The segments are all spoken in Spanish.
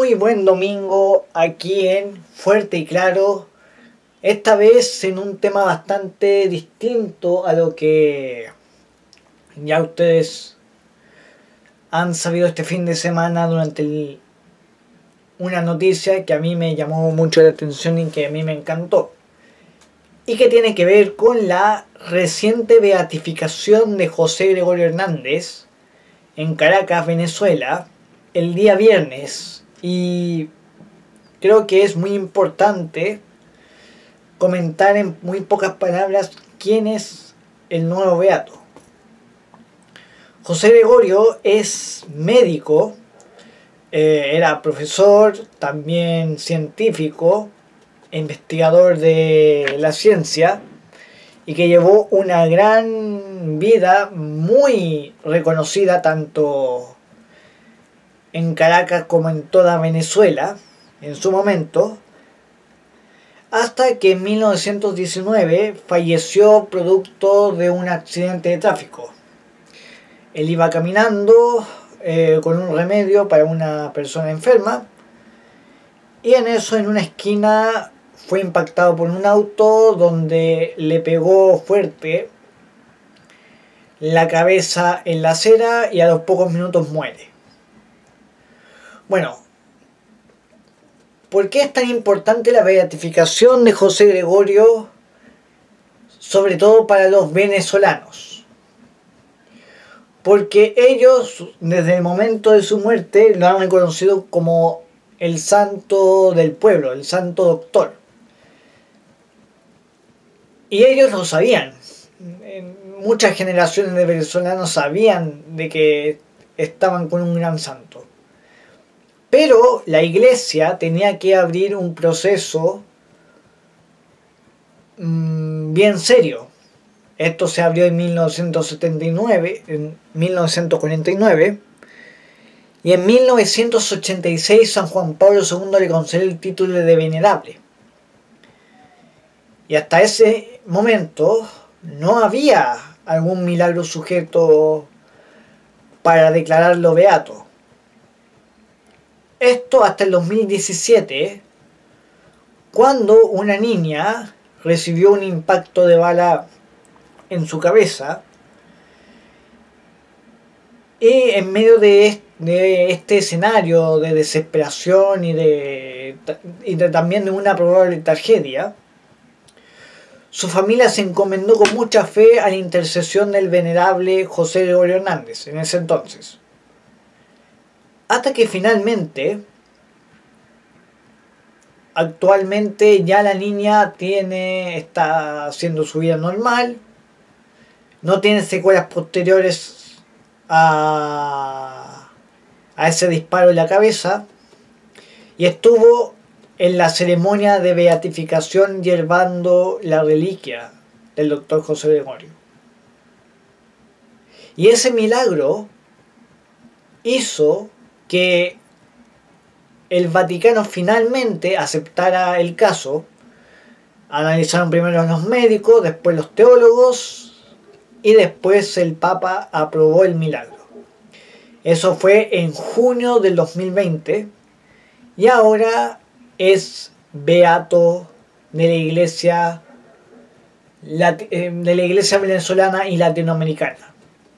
Muy buen domingo aquí en Fuerte y Claro, esta vez en un tema bastante distinto a lo que ya ustedes han sabido este fin de semana durante una noticia que a mí me llamó mucho la atención y que a mí me encantó, y que tiene que ver con la reciente beatificación de José Gregorio Hernández en Caracas, Venezuela, el día viernes. Y creo que es muy importante comentar en muy pocas palabras quién es el nuevo beato. José Gregorio es médico, era profesor, también científico, investigador de la ciencia, y que llevó una gran vida muy reconocida tanto en Caracas como en toda Venezuela en su momento, hasta que en 1919 falleció producto de un accidente de tráfico. Él iba caminando con un remedio para una persona enferma, y en eso, en una esquina, fue impactado por un auto donde le pegó fuerte la cabeza en la acera y a los pocos minutos muere. Bueno, ¿por qué es tan importante la beatificación de José Gregorio, sobre todo para los venezolanos? Porque ellos, desde el momento de su muerte, lo han reconocido como el santo del pueblo, el santo doctor. Y ellos lo sabían. Muchas generaciones de venezolanos sabían de que estaban con un gran santo. Pero la iglesia tenía que abrir un proceso bien serio. Esto se abrió en 1979, en 1949, y en 1986 San Juan Pablo II le concedió el título de venerable. Y hasta ese momento no había algún milagro sujeto para declararlo beato. Esto hasta el 2017, cuando una niña recibió un impacto de bala en su cabeza, y en medio de este escenario de desesperación y también de una probable tragedia, su familia se encomendó con mucha fe a la intercesión del venerable José Gregorio Hernández en ese entonces. Hasta que finalmente, actualmente ya la niña está haciendo su vida normal, no tiene secuelas posteriores a ese disparo en la cabeza, y estuvo en la ceremonia de beatificación llevando la reliquia del doctor José Gregorio. Y ese milagro hizo que el Vaticano finalmente aceptara el caso. Analizaron primero los médicos, después los teólogos, y después el Papa aprobó el milagro. Eso fue en junio del 2020, y ahora es beato de la iglesia venezolana y latinoamericana.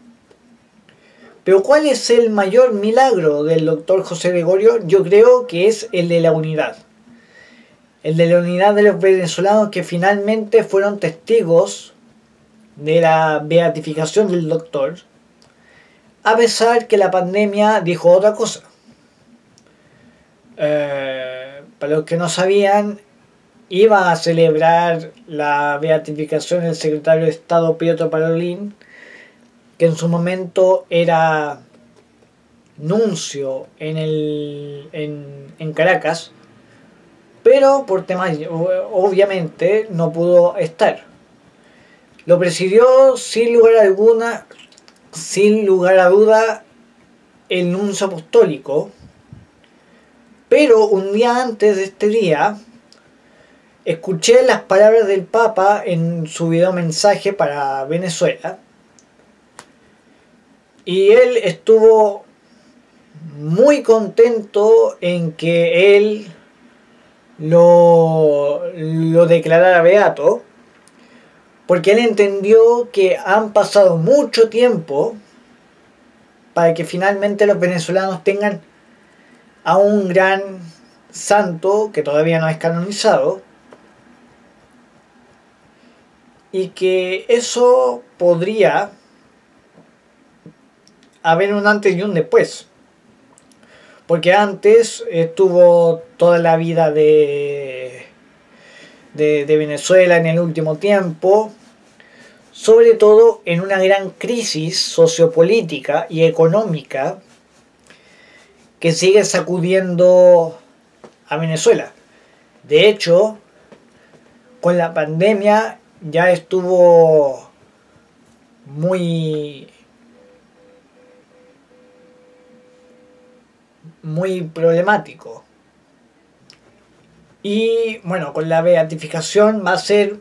Pero ¿cuál es el mayor milagro del doctor José Gregorio? Yo creo que es el de la unidad. El de la unidad de los venezolanos, que finalmente fueron testigos de la beatificación del doctor, a pesar que la pandemia dijo otra cosa. Para los que no sabían, iba a celebrar la beatificación el secretario de Estado Pietro Parolin, que en su momento era nuncio en Caracas, pero por temas obviamente no pudo estar. Lo presidió sin lugar a duda, el nuncio apostólico. Pero un día antes de este día, escuché las palabras del Papa en su video mensaje para Venezuela, y él estuvo muy contento en que él lo declarara beato, porque él entendió que han pasado mucho tiempo para que finalmente los venezolanos tengan a un gran santo que todavía no es canonizado, y que eso podría haber un antes y un después. Porque antes estuvo toda la vida de Venezuela en el último tiempo, sobre todo en una gran crisis sociopolítica y económica que sigue sacudiendo a Venezuela. De hecho, con la pandemia ya estuvo muy problemático. Y bueno, con la beatificación va a ser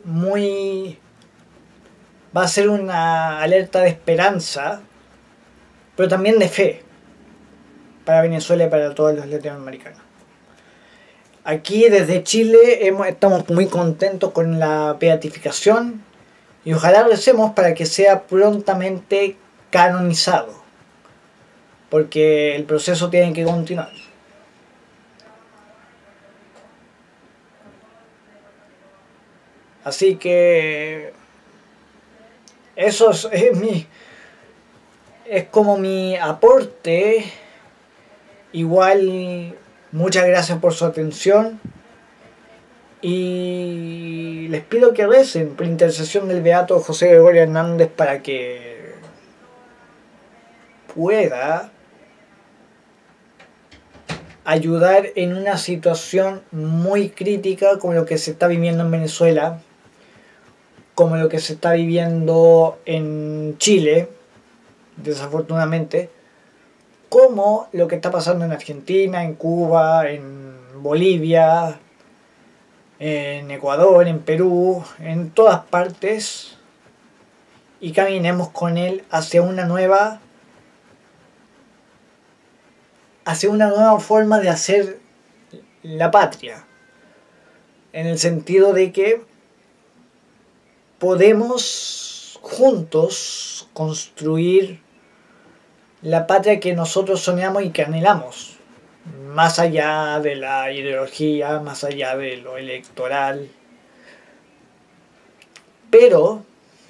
una alerta de esperanza, pero también de fe para Venezuela y para todos los latinoamericanos. Aquí desde Chile estamos muy contentos con la beatificación y ojalá recemos para que sea prontamente canonizado, porque el proceso tiene que continuar. Así que eso es como mi aporte. Igual, muchas gracias por su atención y les pido que recen por intercesión del beato José Gregorio Hernández para que pueda ayudar en una situación muy crítica como lo que se está viviendo en Venezuela, como lo que se está viviendo en Chile, desafortunadamente, como lo que está pasando en Argentina, en Cuba, en Bolivia, en Ecuador, en Perú, en todas partes, y caminemos con él hacia una nueva forma de hacer la patria, en el sentido de que podemos juntos construir la patria que nosotros soñamos y que anhelamos, más allá de la ideología, más allá de lo electoral. Pero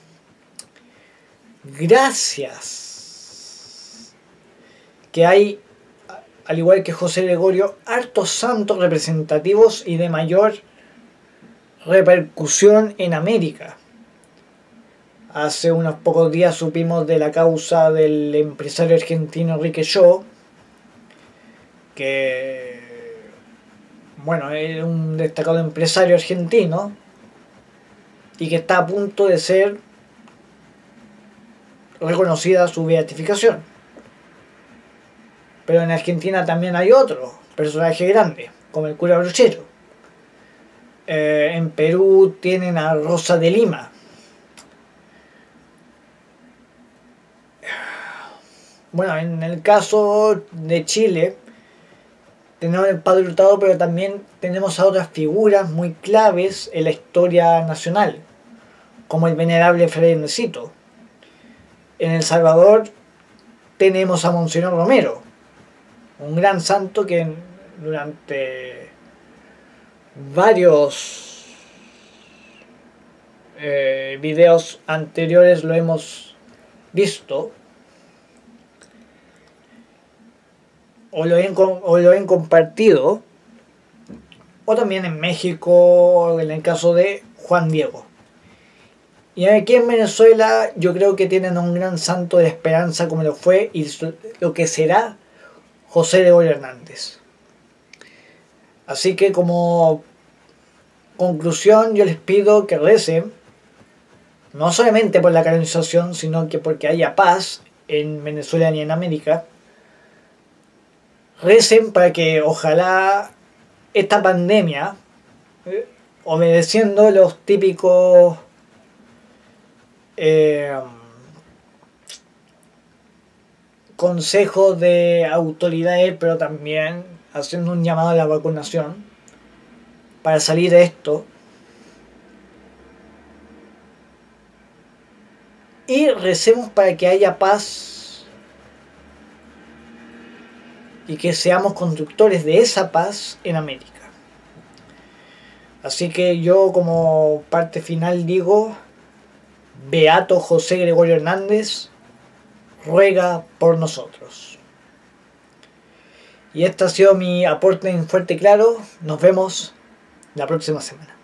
gracias que hay, al igual que José Gregorio, hartos santos representativos y de mayor repercusión en América. Hace unos pocos días supimos de la causa del empresario argentino Enrique Shaw, que bueno, es un destacado empresario argentino y que está a punto de ser reconocida su beatificación. Pero en Argentina también hay otro personaje grande, como el cura Brochero. En Perú tienen a Rosa de Lima. Bueno, en el caso de Chile tenemos el Padre Hurtado, pero también tenemos a otras figuras muy claves en la historia nacional, como el venerable Fray Necito. En El Salvador tenemos a Monseñor Romero, un gran santo que durante varios videos anteriores lo hemos visto o lo han compartido, o también en México en el caso de Juan Diego. Y aquí en Venezuela yo creo que tienen un gran santo de esperanza como lo fue y lo que será José Gregorio Hernández. Así que como conclusión yo les pido que recen, no solamente por la canonización, sino que porque haya paz en Venezuela y en América. Recen para que ojalá esta pandemia, obedeciendo los típicos consejos de autoridades, pero también haciendo un llamado a la vacunación para salir de esto. Y recemos para que haya paz y que seamos constructores de esa paz en América. Así que yo como parte final digo, Beato José Gregorio Hernández, ruega por nosotros. Y este ha sido mi aporte en Fuerte y Claro. Nos vemos la próxima semana.